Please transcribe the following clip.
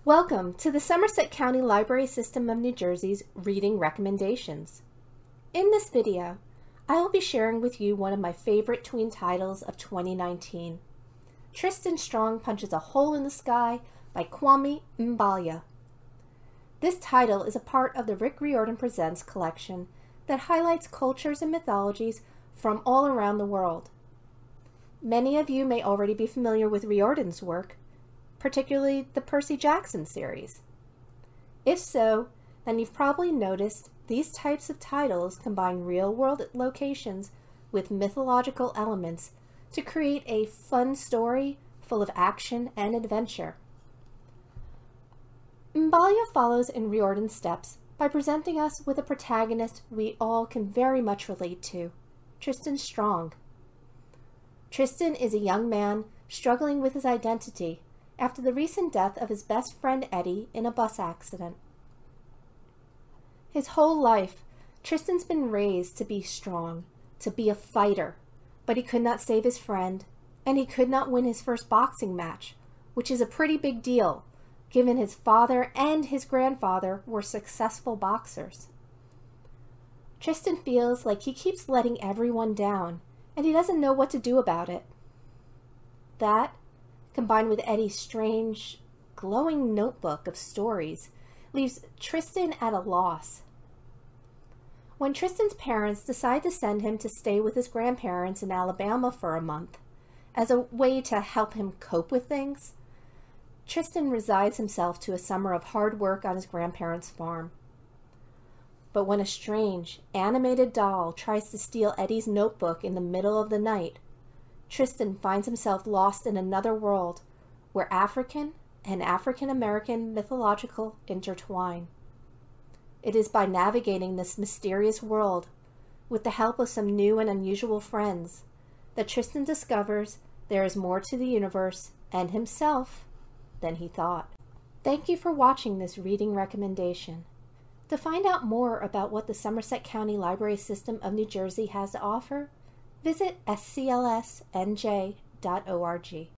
Welcome to the Somerset County Library System of New Jersey's Reading Recommendations. In this video, I will be sharing with you one of my favorite tween titles of 2019, Tristan Strong Punches a Hole in the Sky by Kwame Mbalya. This title is a part of the Rick Riordan Presents collection that highlights cultures and mythologies from all around the world. Many of you may already be familiar with Riordan's work, particularly the Percy Jackson series. If so, then you've probably noticed these types of titles combine real-world locations with mythological elements to create a fun story full of action and adventure. Mbalya follows in Riordan's steps by presenting us with a protagonist we all can very much relate to, Tristan Strong. Tristan is a young man struggling with his identity after the recent death of his best friend Eddie in a bus accident. His whole life, Tristan's been raised to be strong, to be a fighter, but he could not save his friend, and he could not win his first boxing match, which is a pretty big deal, given his father and his grandfather were successful boxers. Tristan feels like he keeps letting everyone down, and he doesn't know what to do about it. That, combined with Eddie's strange, glowing notebook of stories, leaves Tristan at a loss. When Tristan's parents decide to send him to stay with his grandparents in Alabama for a month, as a way to help him cope with things, Tristan resigns himself to a summer of hard work on his grandparents' farm. But when a strange, animated doll tries to steal Eddie's notebook in the middle of the night, Tristan finds himself lost in another world where African and African-American mythological intertwine. It is by navigating this mysterious world with the help of some new and unusual friends that Tristan discovers there is more to the universe and himself than he thought. Thank you for watching this reading recommendation. To find out more about what the Somerset County Library System of New Jersey has to offer, visit sclsnj.org.